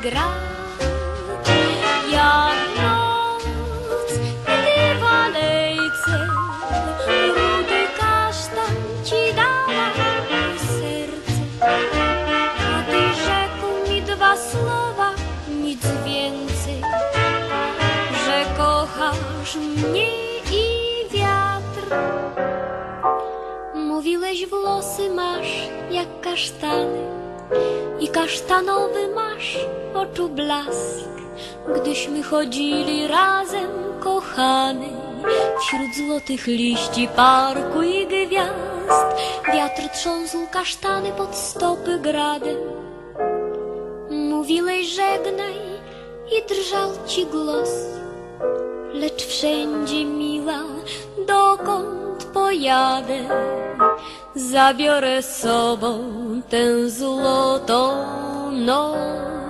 gra. Jak noc, gdy w alejce rudy kasztan ci dała serce, a ty rzekł mi dwa słowa, nic więcej, że kochasz mnie i wiatr. Mówiłeś, włosy masz jak kasztany i kasztanowy masz oczu blask. Gdyśmy chodzili razem, kochany, wśród złotych liści parku i gwiazd, wiatr trząsł kasztany pod stopy gradem. Mówiłeś, żegnaj i drżał ci głos, lecz wszędzie, miła, dokąd pojadę, zabiorę z sobą tę złotą noc.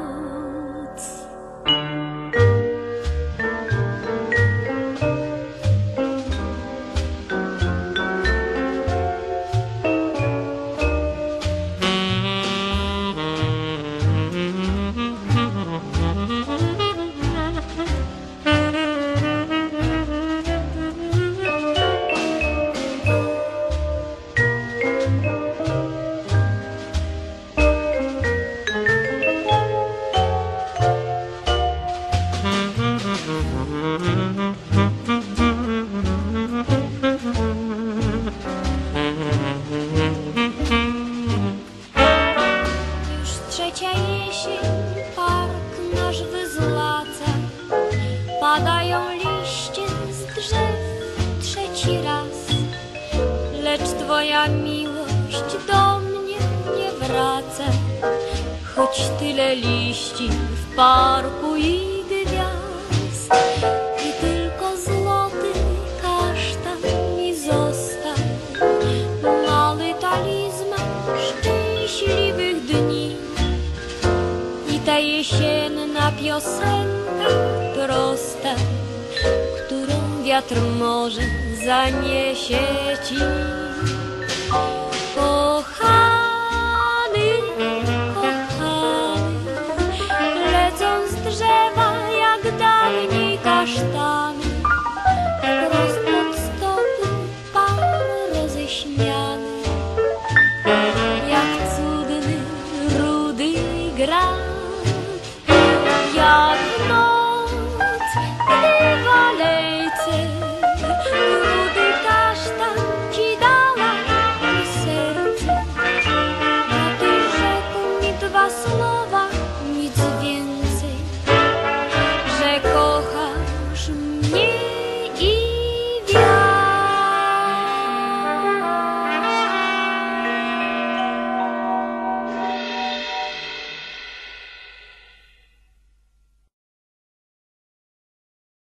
Trzecia jesień, park nasz wyzlaca, padają liście z drzew trzeci raz, lecz twoja miłość do mnie nie wraca, choć tyle liści w parku i gwiazd. I tylko złoty kasztan mi został, mały talizman szczęśliwych dni. Ta jesienna piosenka prosta, którą wiatr może zaniesie ci. Kochany